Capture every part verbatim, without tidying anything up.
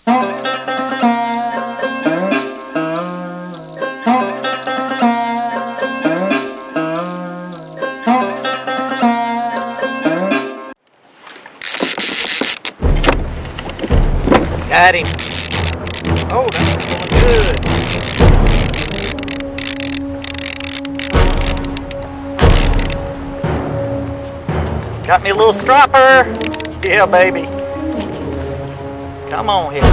Got him. Oh, that's going good. Got me a little striper. Yeah, baby. Come on here.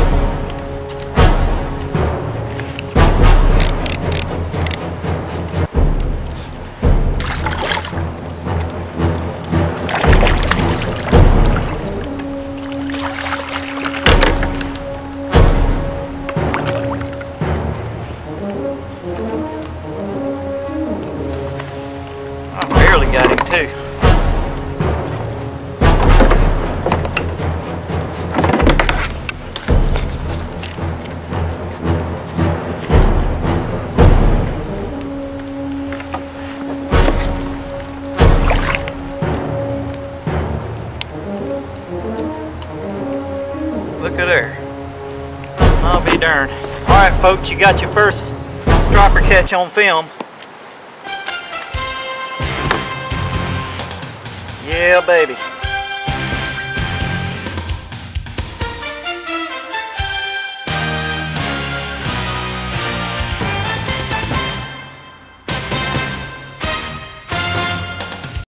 I barely got him too. Look at there. I'll be darned. Alright folks, you got your first striper catch on film. Yeah, baby.